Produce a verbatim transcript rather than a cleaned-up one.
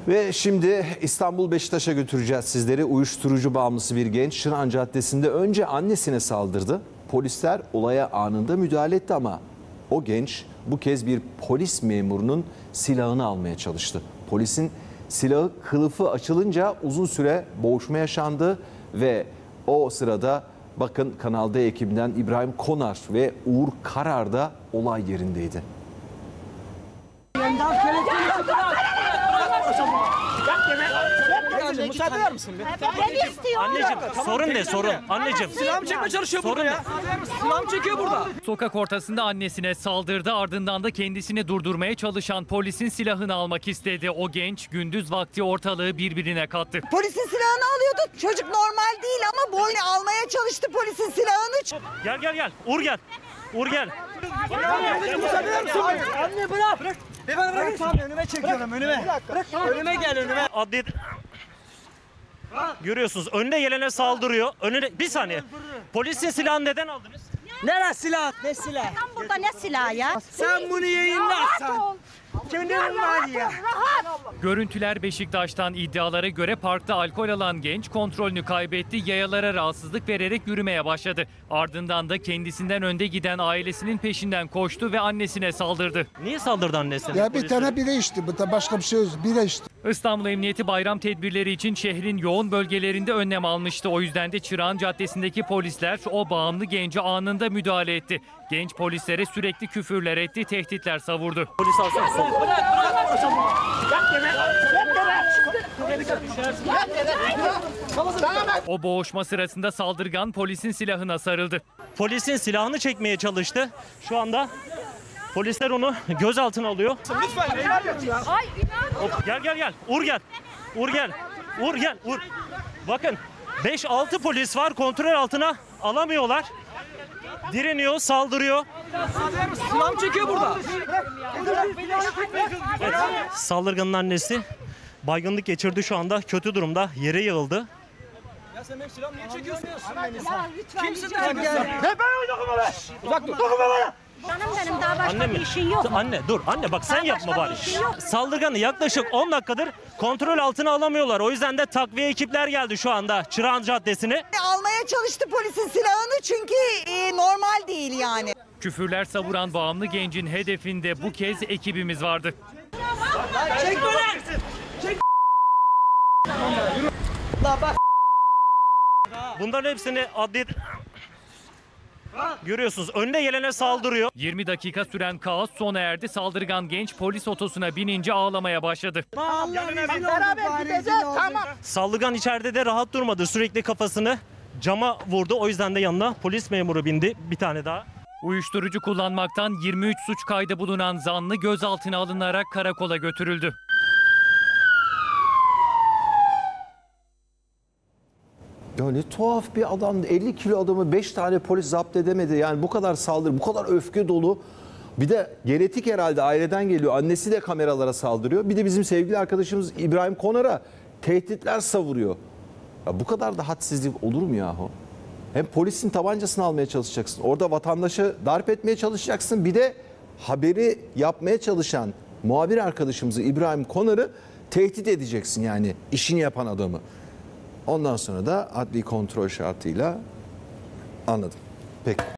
Ve şimdi İstanbul Beşiktaş'a götüreceğiz sizleri. Uyuşturucu bağımlısı bir genç Şıran Caddesi'nde önce annesine saldırdı. Polisler olaya anında müdahale etti ama o genç bu kez bir polis memurunun silahını almaya çalıştı. Polisin silahı kılıfı açılınca uzun süre boğuşma yaşandı ve o sırada bakın Kanal D ekibinden İbrahim Konar ve Uğur Karar da olay yerindeydi. Müsaade eder misin? Ben istiyorum. Anneciğim sorun ne sorun? Anneciğim. Silahımı çekmeye çalışıyor burada ya. Silahımı çekiyor burada. Sokak ortasında annesine saldırdı, ardından da kendisini durdurmaya çalışan polisin silahını almak istedi. O genç gündüz vakti ortalığı birbirine kattı. Polisin silahını alıyordu. Çocuk normal değil ama boynu almaya çalıştı polisin silahını. Gel gel gel. Uğur gel. Uğur gel. Müsaade eder misin? Anne bırak. Bırak. Beyefendi bırakın. Tamam önüme çekiyorum önüme. Bırak. Önüme gel önüme. Adli... Görüyorsunuz önüne gelene saldırıyor. Önüne bir saniye. Polisin silahını neden aldınız? Nere silah? Ne silah? Sen burada ne silah ya? Sen bunu yayınlarsan. Kendin var ya. Görüntüler Beşiktaş'tan. İddialara göre parkta alkol alan genç kontrolünü kaybetti. Yayalara rahatsızlık vererek yürümeye başladı. Ardından da kendisinden önde giden ailesinin peşinden koştu ve annesine saldırdı. Niye saldırdı annesine? Ya bir Polisler? tane bira içti. Bu da başka bir şey yok. Bira içti. İstanbul Emniyeti bayram tedbirleri için şehrin yoğun bölgelerinde önlem almıştı. O yüzden de Çırağan Caddesi'ndeki polisler o bağımlı gence anında müdahale etti. Genç polislere sürekli küfürler etti, tehditler savurdu. Polis alsana sol. O boğuşma sırasında saldırgan polisin silahına sarıldı. Polisin silahını çekmeye çalıştı. Şu anda polisler onu gözaltına alıyor. Lütfen beyler ya. Hop, gel gel gel. Uğur gel. Uğur gel. Uğur gel. Uğur. Bakın beş altı polis var, kontrol altına alamıyorlar. Direniyor, saldırıyor. Silahımı çekiyor burada. Evet, saldırganın annesi baygınlık geçirdi, şu anda kötü durumda, yere yığıldı. Ya sen benim silahımı niye çekiyorsun? Ya lütfen. Kimsin rica sen? ediyorum. Hep ben dokunma be. Uzak dur. Dokunma bana. Canım benim daha başka Anne mi? bir işin yok mu? Anne dur anne bak sen Daha yapma başka bari. bir şey yok. Saldırganı yaklaşık on dakikadır kontrol altına alamıyorlar. O yüzden de takviye ekipler geldi şu anda Çırağan Caddesi'ne. Almaya çalıştı polisin silahını çünkü e, normal değil yani. Küfürler savuran bağımlı gencin hedefinde bu kez ekibimiz vardı. Çek beni. Çek. La bak. Bunların hepsini adli... Görüyorsunuz önüne gelene saldırıyor. yirmi dakika süren kaos sona erdi. Saldırgan genç polis otosuna binince ağlamaya başladı. Beraber gideceğiz tamam. Saldırgan içeride de rahat durmadı. Sürekli kafasını cama vurdu. O yüzden de yanına polis memuru bindi. Bir tane daha. Uyuşturucu kullanmaktan yirmi üç suç kaydı bulunan zanlı gözaltına alınarak karakola götürüldü. Ya ne tuhaf bir adam, elli kilo adamı beş tane polis zapt edemedi. Yani bu kadar saldırı, bu kadar öfke dolu. Bir de genetik herhalde aileden geliyor. Annesi de kameralara saldırıyor. Bir de bizim sevgili arkadaşımız İbrahim Konar'a tehditler savuruyor. Ya bu kadar da hadsizlik olur mu yahu? Hem polisin tabancasını almaya çalışacaksın. Orada vatandaşı darp etmeye çalışacaksın. Bir de haberi yapmaya çalışan muhabir arkadaşımızı İbrahim Konar'ı tehdit edeceksin, yani işini yapan adamı. Ondan sonra da adli kontrol şartıyla anladım. Peki.